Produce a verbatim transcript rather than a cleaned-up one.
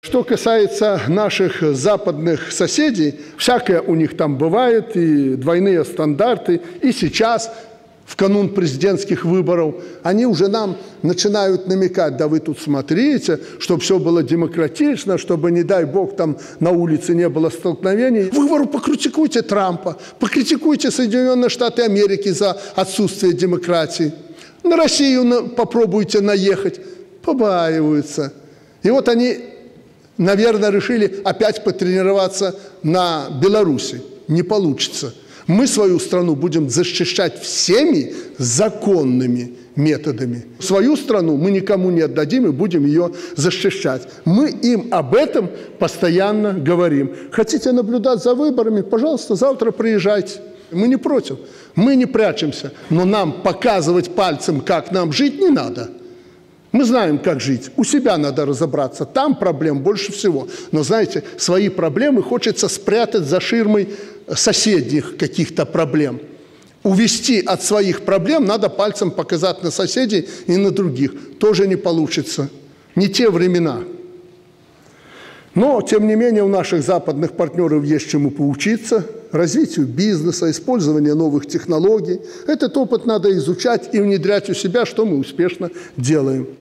Что касается наших западных соседей, всякое у них там бывает, и двойные стандарты, и сейчас, в канун президентских выборов, они уже нам начинают намекать: да вы тут смотрите, чтобы все было демократично, чтобы, не дай бог, там на улице не было столкновений. Вы покритикуйте Трампа, покритикуйте Соединенные Штаты Америки за отсутствие демократии, на Россию попробуйте наехать, побаиваются. И вот они, наверное, решили опять потренироваться на Беларуси. Не получится. Мы свою страну будем защищать всеми законными методами. Свою страну мы никому не отдадим и будем ее защищать. Мы им об этом постоянно говорим. Хотите наблюдать за выборами? Пожалуйста, завтра приезжайте. Мы не против. Мы не прячемся. Но нам показывать пальцем, как нам жить, не надо. Мы знаем, как жить. У себя надо разобраться. Там проблем больше всего. Но, знаете, свои проблемы хочется спрятать за ширмой соседних каких-то проблем. Увести от своих проблем надо пальцем показать на соседей и на других. Тоже не получится. Не те времена. Но, тем не менее, у наших западных партнеров есть чему поучиться. Развитию бизнеса, использованию новых технологий. Этот опыт надо изучать и внедрять у себя, что мы успешно делаем.